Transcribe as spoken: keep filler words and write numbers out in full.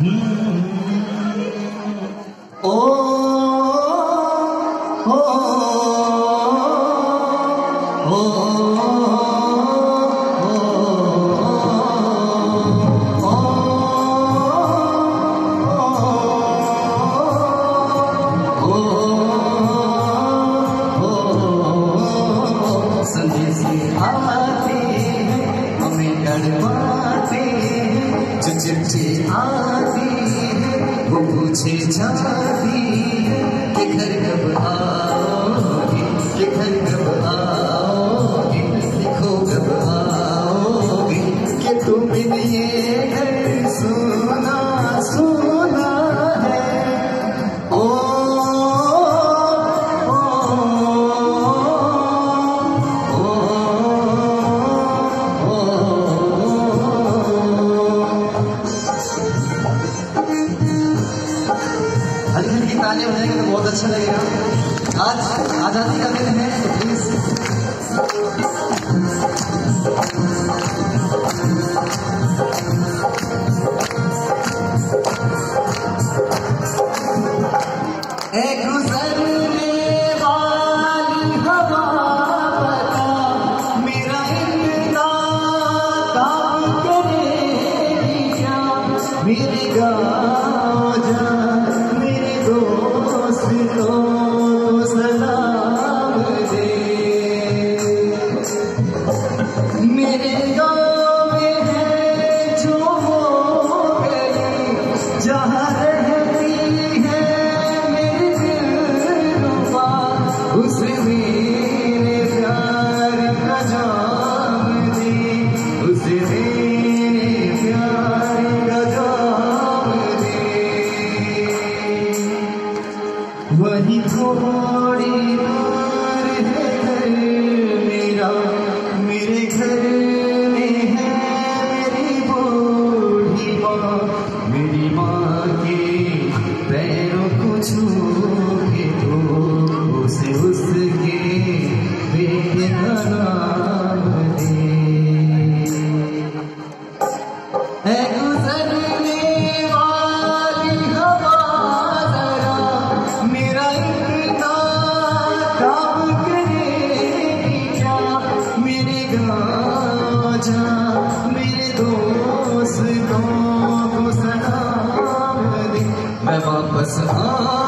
ओ ओ ओ संदेशे आते हमें डरवाते, जो चिट्ठी आती वो पूछे जाती कि घर कब आओगे, कि घर कब आओगे, लिखो कब आओगे, कि तुम ये घर सुना सुना है। ओ हल्की हल्की तालियां बजाएंगे तो बहुत अच्छा लगेगा। आज आजादी का दिन है तो प्लीज एक गुजरने वाली हवा बता, मेरा इतना काम करेगी क्या, मेरी गाँव जा तो सलाम दे। मेरे गाँव में है जो हो गई, जहाँ रहती है मेरी दिलरुबा, उसे मेरे प्यार का जाम दे, उसे मेरे प्यार का जाम दे। वही थोड़ी दूर है घर मेरा, मेरे घर में है मेरी बूढ़ी माँ, मेरी माँ के पैरों को छू के तो उसे उसके बेटे का नाम दे। है गुजरने वाली हवा जरा, मेरा इतना काम करेगी क्या, मेरे गाँव जा, मेरे दोस्तों को सलाम दे। मैं वापस आ